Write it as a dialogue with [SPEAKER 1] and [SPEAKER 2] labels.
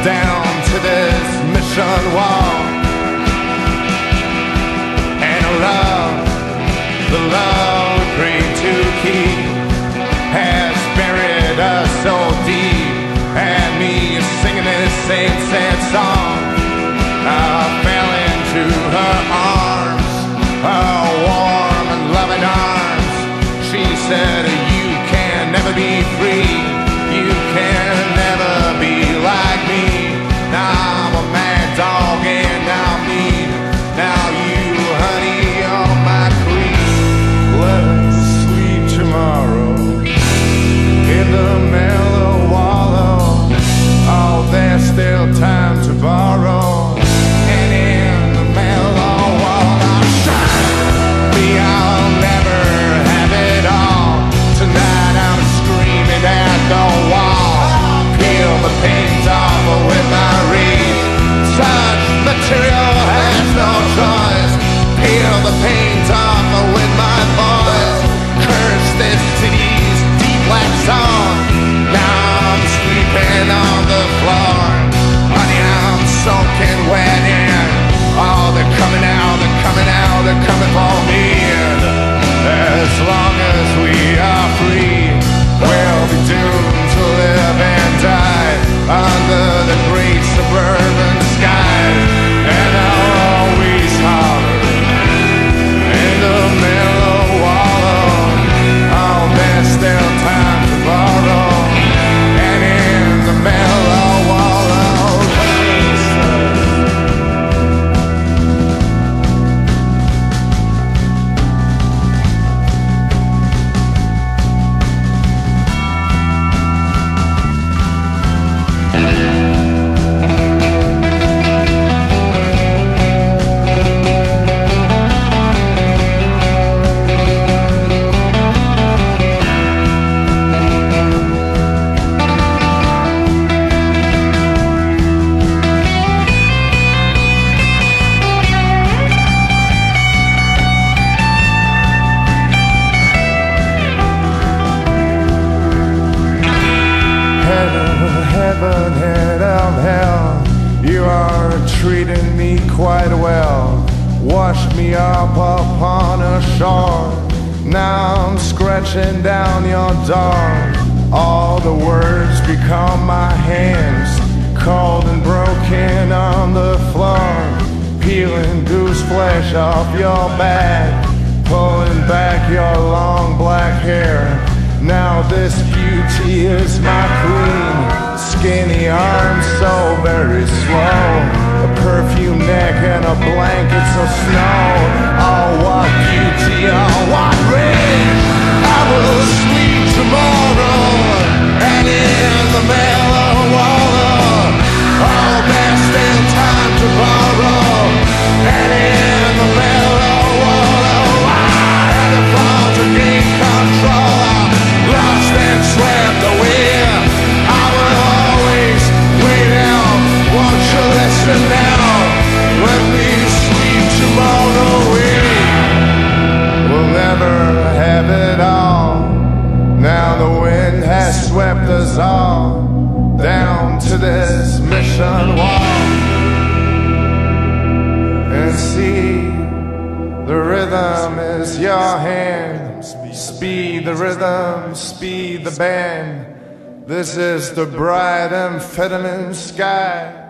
[SPEAKER 1] down to this mission wall. And the love we prayed to keep has buried us so deep. And me singing this same sad song, I fell into her arms, her warm and loving arms. She said, you can never be free, you can never be like me. Now I'm a mad dog and now me, now you, honey, you're my queen. Let us sleep tomorrow in the mellow wallow. Oh, there's still time to borrow. And in the mellow wallow, I'll never have it all. Tonight I'm screaming at the wall. Peel the paint off with my reed. Such material has no choice. Peel the paint off with my voice. Curse this city's deplex song. Now I'm sleeping on the floor. Honey, I'm soaking wet in. Oh, they're coming out, they're coming out, they're coming for me. As long as we are free, we'll be doomed to live and die under the great suburban sky. And I'll always holler in the mellow wallow. Oh, there's still time to borrow. And in the mellow wallow, heaven, head of hell, you are treating me quite well. Washed me up upon a shore. Now I'm scratching down your door. All the words become my hands, cold and broken on the floor. Peeling goose flesh off your back, pulling back your long black hair. Now this beauty is my queen. Skinny arms so very slow, a perfume neck and a blanket so snow. Oh, what beauty, oh, what rage. I will sleep tomorrow, and in the mellow wallow. Oh, there's still time to borrow. And in the mellow wallow, I had the fall to gain control. Lost and swept away. I will always wait out. Won't you listen now? Let me sleep tomorrow. We'll never have it all. Now the wind has swept us all down to this mission wall. And see, the rhythm is your hand. Speed the rhythm, speed the band. This is the bright amphetamine sky.